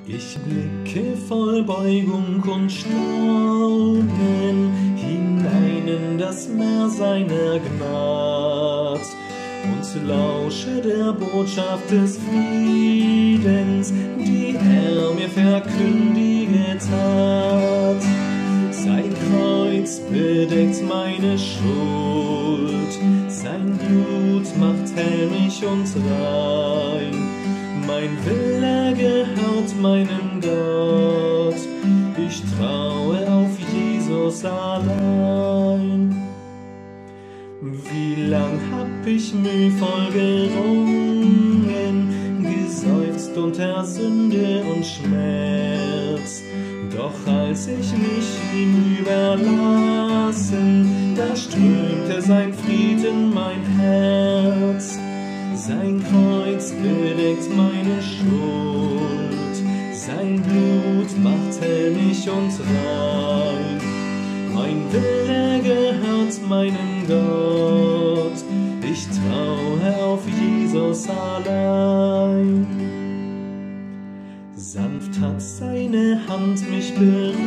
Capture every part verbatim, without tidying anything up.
Ich blicke voll Beugung und Staunen hinein in das Meer seiner Gnad und lausche der Botschaft des Friedens, die er mir verkündiget hat. Sein Kreuz bedeckt meine Schuld, sein Blut macht hell mich und rein. Mein Wille gehört meinem Gott, ich traue auf Jesus allein. Wie lang hab ich mühvoll gerungen, geseufzt unter Sünde und Schmerz. Doch als ich mich ihm überlassen, da strömte sein Frieden mein Herz. Sein Kreuz bedeckt meine Schuld, sein Blut macht hell mich und rein. Mein Wille gehört meinem Gott, ich traue auf Jesus allein. Sanft hat seine Hand mich berühret,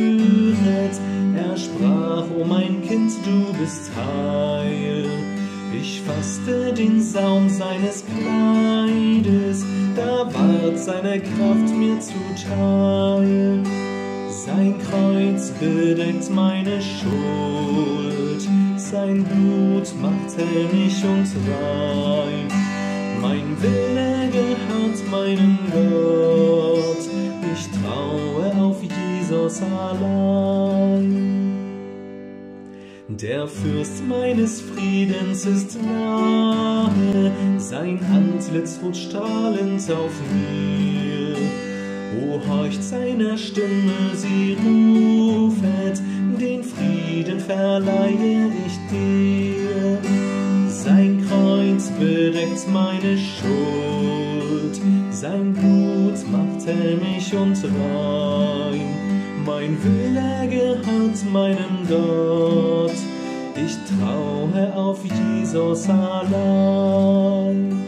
er sprach, o mein Kind, du bist heil. Ich fasste den Saum seines Kleides, da ward seine Kraft mir zuteil. Sein Kreuz bedeckt meine Schuld, sein Blut macht hell mich und rein. Mein Wille gehört meinem Gott, ich traue auf Jesus allein. Der Fürst meines Friedens ist nahe, sein Antlitz ruht strahlend auf mir. O horcht seiner Stimme, sie rufet, den Frieden verleihe ich dir. Sein Kreuz bedeckt meine Schuld, sein Blut macht hell mich und rein. Mein Wille gehört meinem Gott, ich traue auf Jesus allein.